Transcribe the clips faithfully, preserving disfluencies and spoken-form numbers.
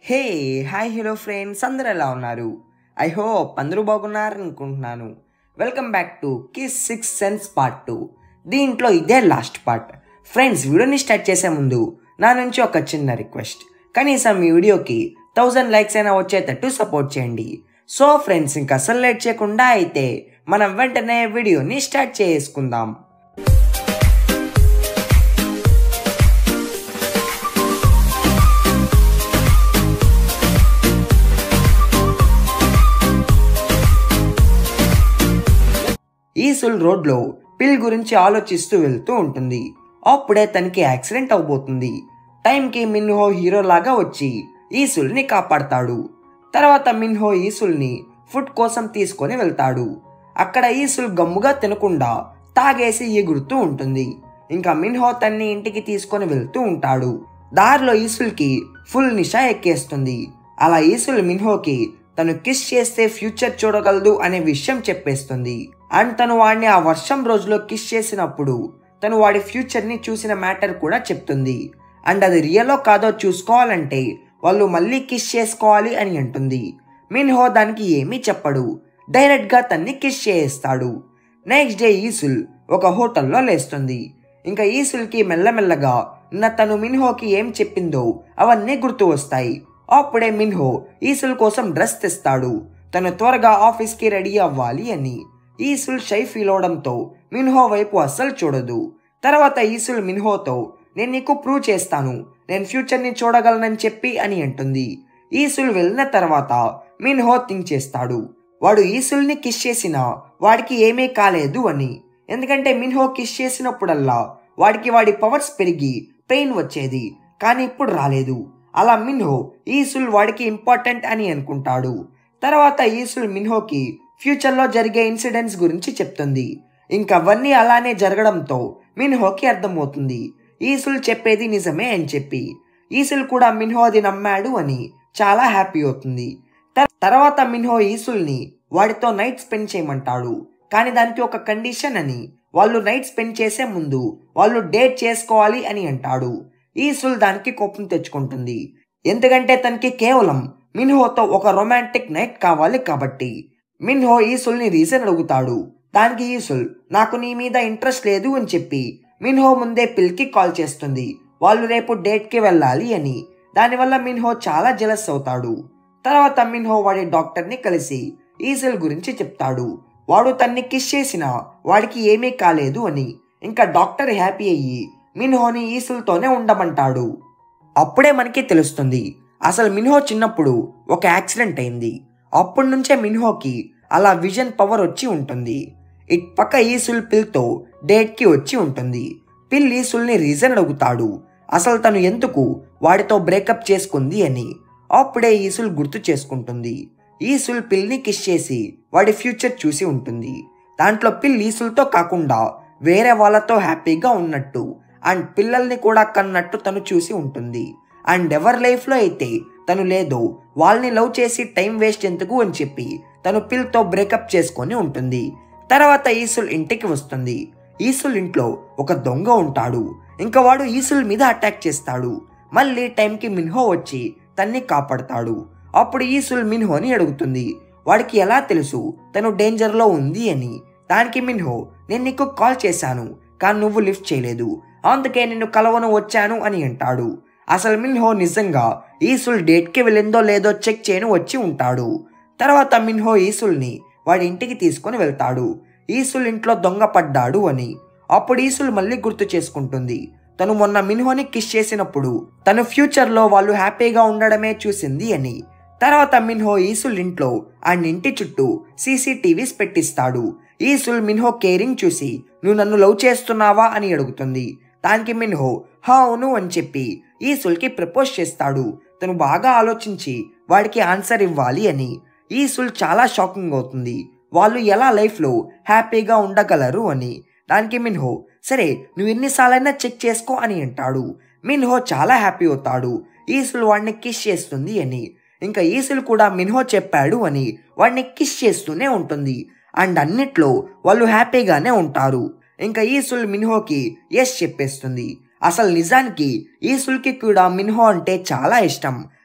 Hey hi hello friends, అందరూ ఎలా ఉన్నారు? ఐ హోప్ అందరూ బాగున్నారు అనుకుంటున్నాను. Welcome back to kiss six sense part two. దీంట్లో ఇదే లాస్ట్ పార్ట్. ఫ్రెండ్స్, వీడియోని స్టార్ట్ చేసే ముందు నా నుంచి ఒక చిన్న రిక్వెస్ట్. కనీసం ఈ వీడియోకి థౌజండ్ లైక్స్ అయినా వచ్చేటట్టు సపోర్ట్ చేయండి. సో ఫ్రెండ్స్, ఇంకా అసలు లేట్ చేయకుండా అయితే మనం వెంటనే వీడియోని స్టార్ట్ చేసుకుందాం. ఈసుల్ రోడ్లో పిల్ గురించి ఆలోచిస్తూ వెళ్తూ ఉంటుంది. అప్పుడే తనకి యాక్సిడెంట్ అవబోతుంది. టైంకి మిన్హో హీరో లాగా వచ్చి ఈసుల్ని కాపాడతాడు. తర్వాత మిన్హో ఈసుల్ని ఫుడ్ కోసం తీసుకొని వెళ్తాడు. అక్కడ ఈసుల్ గమ్ముగా తినకుండా తాగేసి ఎగురుతూ ఉంటుంది. ఇంకా మిన్హో తన్ని ఇంటికి తీసుకొని వెళ్తూ ఉంటాడు. దారిలో ఈసుల్కి ఫుల్ నిషా ఎక్కేస్తుంది. అలా ఈసుల్ మిన్హోకి తను కిస్ చేస్తే ఫ్యూచర్ చూడగలదు అనే విషయం చెప్పేస్తుంది. అండ్ తను వాడిని ఆ వర్షం రోజులో కిస్ చేసినప్పుడు తను వాడి ఫ్యూచర్ని చూసిన మ్యాటర్ కూడా చెప్తుంది. అండ్ అది రియలో కాదో చూసుకోవాలంటే వాళ్ళు మళ్ళీ కిస్ చేసుకోవాలి అని అంటుంది. మిన్హో దానికి ఏమీ చెప్పడు, డైరెక్ట్గా తన్ని కిస్ చేస్తాడు. నెక్స్ట్ డే ఈసుల్ ఒక హోటల్లో లేస్తుంది. ఇంకా ఈసుల్కి మెల్లమెల్లగా నిన్న తను మిన్హోకి ఏం చెప్పిందో అవన్నీ గుర్తు వస్తాయి. అప్పుడే మిన్హో ఈసుల్ కోసం డ్రెస్ తెస్తాడు, తను త్వరగా ఆఫీస్కి రెడీ అవ్వాలి అని. ఈసుల్ షై ఫీల్ అవడంతో మిన్హో వైపు అస్సలు చూడదు. తర్వాత ఈసుల్ మిన్హోతో నేను నీకు ప్రూవ్ చేస్తాను, నేను ఫ్యూచర్ని చూడగలనని చెప్పి అని అంటుంది. ఈసుల్ వెళ్ళిన తర్వాత మిన్హో థింక్ చేస్తాడు, వాడు ఈసుల్ని కిస్ చేసినా వాడికి ఏమీ కాలేదు అని. ఎందుకంటే మిన్హో కిస్ చేసినప్పుడల్లా వాడికి వాడి పవర్స్ పెరిగి పెయిన్ వచ్చేది, కానీ ఇప్పుడు రాలేదు. అలా మిన్హో ఈసుల్ వాడికి ఇంపార్టెంట్ అని అనుకుంటాడు. తర్వాత ఈసుల్ మిన్హోకి ఫ్యూచర్లో జరిగే ఇన్సిడెంట్స్ గురించి చెప్తుంది. ఇంకవన్నీ అలానే జరగడంతో మిన్హోకి అర్థమవుతుంది ఈసుల్ చెప్పేది నిజమే అని చెప్పి. ఈసుల్ కూడా మిన్హో అది నమ్మాడు అని చాలా హ్యాపీ అవుతుంది. తర్వాత మిన్హో ఈసుల్ని వాడితో నైట్ స్పెండ్ చేయమంటాడు, కానీ దానికి ఒక కండిషన్ అని. వాళ్ళు నైట్ స్పెండ్ చేసే ముందు వాళ్ళు డేట్ చేసుకోవాలి అని అంటాడు. ఈసుల్ దానికి కోపం తెచ్చుకుంటుంది, ఎందుకంటే తనకి కేవలం మిన్హోతో ఒక రొమాంటిక్ నైట్ కావాలి కాబట్టి. మిన్హో ఈసుల్ని రీజన్ అడుగుతాడు. దానికి ఈసుల్ నాకు నీ మీద ఇంట్రెస్ట్ లేదు అని చెప్పి మిన్హో ముందే పిల్కి కాల్ చేస్తుంది, వాళ్ళు రేపు డేట్కి వెళ్ళాలి అని. దానివల్ల మిన్హో చాలా జెలస్ అవుతాడు. తర్వాత మిన్హో వాడి డాక్టర్ని కలిసి ఈసుల్ గురించి చెప్తాడు, వాడు తన్ని కిస్ చేసినా వాడికి ఏమీ కాలేదు అని. ఇంకా డాక్టర్ హ్యాపీ అయ్యి మిన్హోని ఈసుల్తోనే ఉండమంటాడు. అప్పుడే మనకి తెలుస్తుంది అసలు మిన్హో చిన్నప్పుడు ఒక యాక్సిడెంట్ అయింది. అప్పటి నుంచే మిన్హోకి అలా విజన్ పవర్ వచ్చి ఉంటుంది. ఇట్ పక్క ఈసుల్ పిల్తో డేట్కి వచ్చి ఉంటుంది. పిల్ ఈసుల్ని రీజన్ అడుగుతాడు, అసలు తను ఎందుకు వాడితో బ్రేకప్ చేసుకుంది అని. అప్పుడే ఈసుల్ గుర్తు చేసుకుంటుంది ఈసుల్ పిల్ని కిస్ చేసి వాడి ఫ్యూచర్ చూసి ఉంటుంది. దాంట్లో పిల్ ఈసుల్తో కాకుండా వేరే వాళ్ళతో హ్యాపీగా ఉన్నట్టు అండ్ పిల్లల్ని కూడా కన్నట్టు తను చూసి ఉంటుంది. అండ్ ఎవరి లైఫ్లో అయితే తను లేదో వాళ్ళని లవ్ చేసి టైం వేస్ట్ ఎందుకు అని చెప్పి తను పిల్తో బ్రేకప్ చేసుకొని ఉంటుంది. తర్వాత ఈసుల్ ఇంటికి వస్తుంది. ఈసుల్ ఇంట్లో ఒక దొంగ ఉంటాడు. ఇంకా వాడు ఈసుల్ మీద అటాక్ చేస్తాడు. మళ్ళీ టైంకి మిన్హో వచ్చి తన్ని కాపాడతాడు. అప్పుడు ఈసుల్ మిన్హోని అడుగుతుంది, వాడికి ఎలా తెలుసు తను డేంజర్లో ఉంది అని. దానికి మిన్హో నేను నీకు కాల్ చేశాను, కానీ నువ్వు లిఫ్ట్ చేయలేదు, అందుకే నిన్ను కలవను వచ్చాను అని అంటాడు. అసలు మిన్హో నిజంగా ఈసుల్ డేట్కి వెళ్ళిందో లేదో చెక్ చేయను వచ్చి ఉంటాడు. తర్వాత మిన్హో ఈసుల్ని వాడి ఇంటికి తీసుకొని వెళ్తాడు, ఈసుల్ ఇంట్లో దొంగ పడ్డాడు అని. అప్పుడు ఈసుల్ మళ్ళీ గుర్తు చేసుకుంటుంది, తను మొన్న మిన్హోని కిస్ చేసినప్పుడు తను ఫ్యూచర్లో వాళ్ళు హ్యాపీగా ఉండడమే చూసింది అని. తర్వాత మిన్హో ఈసుల్ ఇంట్లో అండ్ ఇంటి చుట్టూ సీసీటీవీస్ పెట్టిస్తాడు. ఈసుల్ మిన్హో కేరింగ్ చూసి నువ్వు నన్ను లవ్ చేస్తున్నావా అని అడుగుతుంది. దానికి మిన్హో హా అవును అని చెప్పి ఈసుల్కి ప్రపోజ్ చేస్తాడు. తను బాగా ఆలోచించి వాడికి ఆన్సర్ ఇవ్వాలి అని. ఈసుల్ చాలా షాకింగ్ అవుతుంది, వాళ్ళు ఎలా లైఫ్లో హ్యాపీగా ఉండగలరు అని. దానికి మిన్హో సరే నువ్వు ఎన్నిసార్లైనా చెక్ చేసుకో అని అంటాడు. మిన్హో చాలా హ్యాపీ అవుతాడు ఈసుల్ వాడిని కిస్ చేస్తుంది అని. ఇంకా ఈసుల్ కూడా మిన్హో చెప్పాడు అని వాడిని కిస్ చేస్తూనే ఉంటుంది. అండ్ అన్నిట్లో వాళ్ళు హ్యాపీగానే ఉంటారు. ఇంకా ఈసుల్ మిన్హోకి ఎస్ చెప్పేస్తుంది. అసలు నిజానికి ఈసుల్కి కూడా మిన్హో అంటే చాలా ఇష్టం.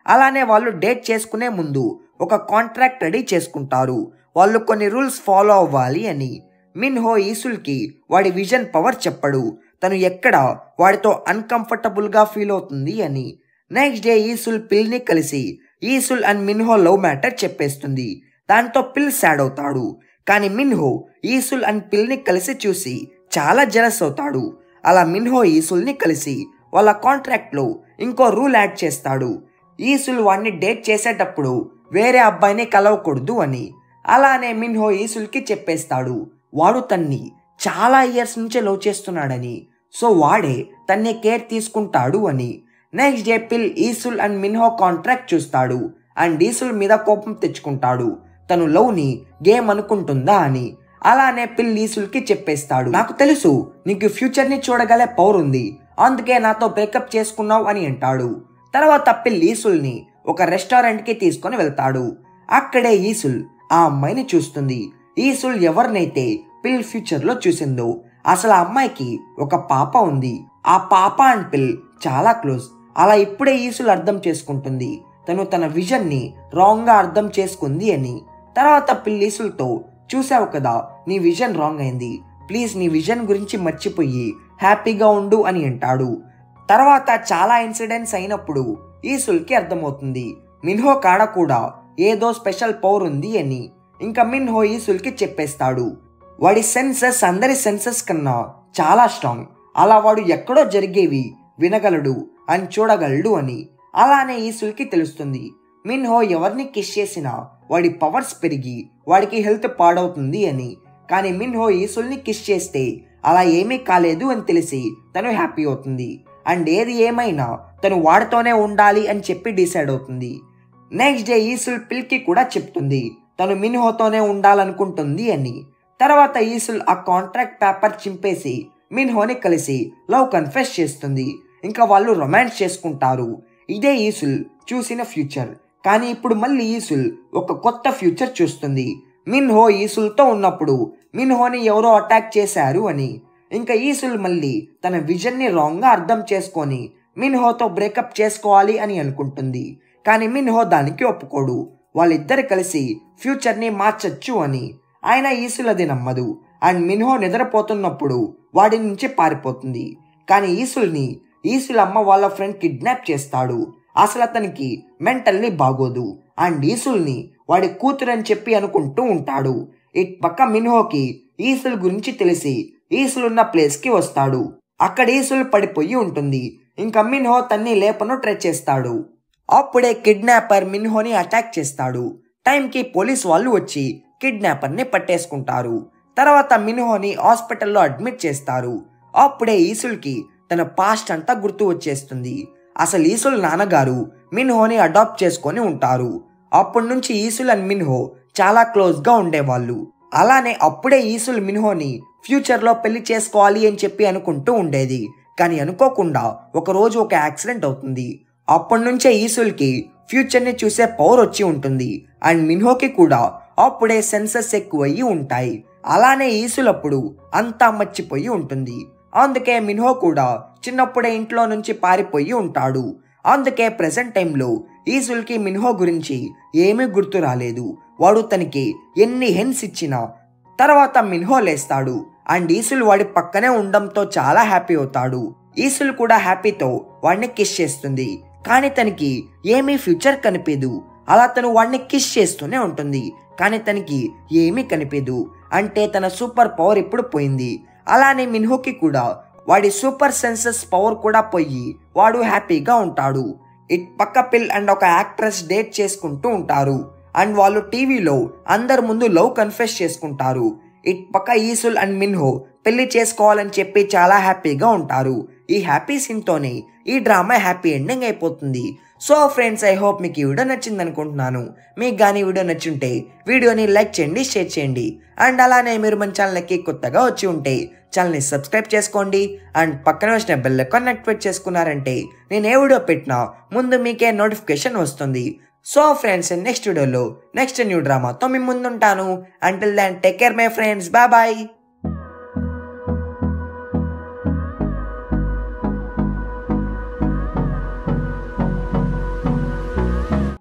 అలానే వాళ్ళు డేట్ చేసుకునే ముందు ఒక కాంట్రాక్ట్ రెడీ చేసుకుంటారు, వాళ్ళు కొన్ని రూల్స్ ఫాలో అవ్వాలి అని. మిన్హో ఈసుల్కి వాడి విజన్ పవర్ చెప్పడు, తను ఎక్కడ వాడితో అన్కంఫర్టబుల్గా ఫీల్ అవుతుంది అని. నెక్స్ట్ డే ఈసుల్ పిల్ని కలిసి Yesul and Minho love matter చెప్పేస్తుంది. దాంతో పిల్ సాడ్ అవుతాడు. కానీ మిన్హో ఈసుల్ అండ్ పిల్ని కలిసి చూసి చాలా జెలస్ అవుతాడు. అలా మిన్హో ఈసుల్ని కలిసి వాళ్ళ కాంట్రాక్ట్లో ఇంకో రూల్ యాడ్ చేస్తాడు, ఈసుల్ వాడిని డేట్ చేసేటప్పుడు వేరే అబ్బాయిని కలవకూడదు అని. అలానే మిన్హో ఈసుల్కి చెప్పేస్తాడు వాడు తన్ని చాలా ఇయర్స్ నుంచే లవ్ చేస్తున్నాడని, సో వాడే తన్ని కేర్ తీసుకుంటాడు అని. Next day Pil Yesul and Minho contract చూస్తాడు అండ్ ఈసుల్ మీద కోపం తెచ్చుకుంటాడు, తను లవ్ని గేమ్ అనుకుంటుందా అని. అలానే పిల్ ఈసుల్కి చెప్పేస్తాడు, నాకు తెలుసు నీకు ఫ్యూచర్ని చూడగలే పవర్ ఉంది, అందుకే నాతో బ్రేకప్ చేసుకున్నావు అని అంటాడు. తర్వాత పిల్ ఈసుల్ని ఒక రెస్టారెంట్కి తీసుకొని వెళ్తాడు. అక్కడే ఈసుల్ ఆ అమ్మాయిని చూస్తుంది. ఈసుల్ ఎవరినైతే పిల్ ఫ్యూచర్లో చూసిందో అసలు ఆ అమ్మాయికి ఒక పాప ఉంది. ఆ పాప అండ్ పిల్ చాలా క్లోజ్. అలా ఇప్పుడే ఈసుల్ అర్థం చేసుకుంటుంది తను తన విజన్ని రాంగ్గా అర్థం చేసుకుంది అని. తర్వాత పిల్ ఈసుల్తో, చూసావు కదా నీ విజన్ రాంగ్ అయింది, ప్లీజ్ నీ విజన్ గురించి మర్చిపోయి హ్యాపీగా ఉండు అని అంటాడు. తర్వాత చాలా ఇన్సిడెంట్స్ అయినప్పుడు ఈసుల్కి అర్థమవుతుంది మిన్హో కాడ కూడా ఏదో స్పెషల్ పవర్ ఉంది అని. ఇంకా మిన్హో ఈసుల్కి చెప్పేస్తాడు వాడి సెన్సెస్ అందరి సెన్సెస్ కన్నా చాలా స్ట్రాంగ్, అలా వాడు ఎక్కడో జరిగేవి వినగలడు అని చూడగలడు అని. అలానే ఈసుల్కి తెలుస్తుంది మిన్హో ఎవరిని కిస్ చేసినా వాడి పవర్స్ పెరిగి వాడికి హెల్త్ పాడవుతుంది అని. కానీ మిన్హో ఈసుల్ని కిస్ చేస్తే అలా ఏమీ కాలేదు అని తెలిసి తను హ్యాపీ అవుతుంది అండ్ ఏది ఏమైనా తను వాడితోనే ఉండాలి అని చెప్పి డిసైడ్ అవుతుంది. నెక్స్ట్ డే ఈసుల్ పిల్కి కూడా చెప్తుంది తను మిన్హోతోనే ఉండాలనుకుంటుంది అని. తర్వాత ఈసుల్ ఆ కాంట్రాక్ట్ పేపర్ చింపేసి మిన్హోని కలిసి లవ్ కన్ఫెస్ చేస్తుంది. ఇంకా వాళ్ళు రొమాన్స్ చేసుకుంటారు. ఇదే ఈసుల్ చూసిన ఫ్యూచర్. కానీ ఇప్పుడు మళ్ళీ ఈసుల్ ఒక కొత్త ఫ్యూచర్ చూస్తుంది. మిన్హో ఈసుల్తో ఉన్నప్పుడు మిన్హోని ఎవరో అటాక్ చేశారు అని. ఇంకా ఈసుల్ మళ్ళీ తన విజన్ని రాంగ్గా అర్థం చేసుకొని మిన్హోతో బ్రేకప్ చేసుకోవాలి అని అనుకుంటుంది. కానీ మిన్హో దానికి ఒప్పుకోడు. వాళ్ళిద్దరు కలిసి ఫ్యూచర్ని మార్చచ్చు అని. ఆయన ఈసుల్ అది నమ్మదు అండ్ మిన్హో నిద్రపోతున్నప్పుడు వాడి నుంచి పారిపోతుంది. కానీ ఈసుల్ని ఈసుల్ అమ్మ వాళ్ళ ఫ్రెండ్ కిడ్నాప్ చేస్తాడు. అసలు అతనికి మెంటల్లీ బాగోదు అండ్ ఈసుల్ని వాడి కూతురు అని చెప్పి అనుకుంటూ ఉంటాడు. ఇట్ పక్క మిన్హోకి ఈసుల్ గురించి తెలిసి ఈసుల్ ఉన్న ప్లేస్కి వస్తాడు. అక్కడ ఈసుల్ పడిపోయి ఉంటుంది. ఇంకా మిన్హో తన్ని లేపను ట్రై చేస్తాడు. అప్పుడే కిడ్నాపర్ మిన్హోని అటాక్ చేస్తాడు. టైంకి పోలీస్ వాళ్ళు వచ్చి కిడ్నాపర్ని పట్టేసుకుంటారు. తర్వాత మిన్హోని హాస్పిటల్లో అడ్మిట్ చేస్తారు. అప్పుడే ఈసుల్కి తన పాస్ట్ అంతా గుర్తు వచ్చేస్తుంది. అసలు ఈసుల్ నాన్నగారు మిన్హోని అడాప్ట్ చేసుకొని ఉంటారు. అప్పటి నుంచి ఈసుల్ అండ్ మిన్హో చాలా క్లోజ్గా ఉండేవాళ్ళు. అలానే అప్పుడే ఈసుల్ మిన్హోని ఫ్యూచర్లో పెళ్లి చేసుకోవాలి అని చెప్పి అనుకుంటూ ఉండేది. కానీ అనుకోకుండా ఒకరోజు ఒక యాక్సిడెంట్ అవుతుంది. అప్పటి నుంచే ఈసుల్కి ఫ్యూచర్ని చూసే పవర్ వచ్చి ఉంటుంది అండ్ మిన్హోకి కూడా అప్పుడే సెన్సెస్ ఎక్కువయ్యి ఉంటాయి. అలానే ఈసుల్ అప్పుడు అంతా మర్చిపోయి ఉంటుంది. అందుకే మిన్హో కూడా చిన్నప్పుడే ఇంట్లో నుంచి పారిపోయి ఉంటాడు. అందుకే ప్రెసెంట్ టైంలో ఈసుల్కి మిన్హో గురించి ఏమీ గుర్తు రాలేదు. వాడు తనకి ఎన్ని హెన్స్ ఇచ్చినా తర్వాత మిన్హో లేస్తాడు అండ్ ఈసుల్ వాడి పక్కనే ఉండడంతో చాలా హ్యాపీ అవుతాడు. ఈసుల్ కూడా హ్యాపీతో వాడిని కిస్ చేస్తుంది. కానీ తనకి ఏమీ ఫ్యూచర్ కనిపించదు. అలా తను వాడిని కిస్ చేస్తూనే ఉంటుంది. కానీ తనకి ఏమీ కనిపించదు. అంటే తన సూపర్ పవర్ ఇప్పుడు పోయింది. అలానే మిన్హోకి కూడా వాడి సూపర్ సెన్సెస్ పవర్ కూడా పోయి వాడు హ్యాపీగా ఉంటాడు. ఇట్ పక్క పిల్ అండ్ ఒక యాక్ట్రెస్ డేట్ చేసుకుంటూ ఉంటారు అండ్ వాళ్ళు టీవీలో అందరి ముందు లవ్ కన్ఫెస్ చేసుకుంటారు. ఇట్ పక్క ఈసుల్ అండ్ మిన్హో పెళ్లి చేసుకోవాలని చెప్పి చాలా హ్యాపీగా ఉంటారు. ఈ హ్యాపీ సీన్తోనే ఈ డ్రామా హ్యాపీ ఎండింగ్ అయిపోతుంది. సో ఫ్రెండ్స్, ఐ హోప్ మీకు ఈ వీడియో నచ్చింది అనుకుంటున్నాను. మీకు కానీ వీడియో నచ్చుంటే వీడియోని లైక్ చేయండి, షేర్ చేయండి అండ్ అలానే మీరు మన ఛానల్కి కొత్తగా వచ్చి ఉంటే ఛానల్ని సబ్స్క్రైబ్ చేసుకోండి అండ్ పక్కన వచ్చిన బెల్ ఐకాన్ యాక్టివేట్ చేసుకున్నారంటే నేను ఏ వీడియో పెట్టినా ముందు మీకే నోటిఫికేషన్ వస్తుంది. సో ఫ్రెండ్స్, నెక్స్ట్ వీడియోలో నెక్స్ట్ న్యూ డ్రామాతో మీ ముందుంటాను. Until then take care my friends, bye bye.